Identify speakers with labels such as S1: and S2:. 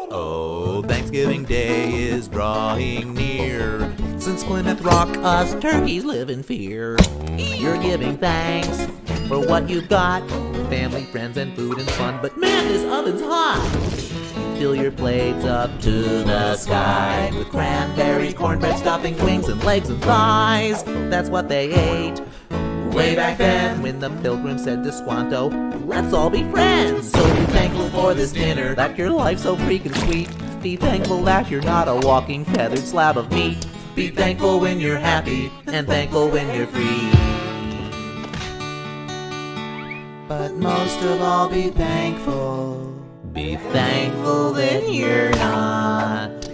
S1: Oh, Thanksgiving Day is drawing near. Since Plymouth Rock, us turkeys live in fear. You're giving thanks for what you've got, family, friends, and food and fun. But man, this oven's hot. You fill your plates up to the sky with cranberries, cornbread, stuffing, wings, and legs and thighs. That's what they ate way back then, when the pilgrims said to Squanto, let's all be friends. So be thankful for this dinner, that your life's so freaking sweet. Be thankful that you're not a walking feathered slab of meat. Be thankful when you're happy, and thankful when you're free. But most of all, be thankful. Be thankful that you're not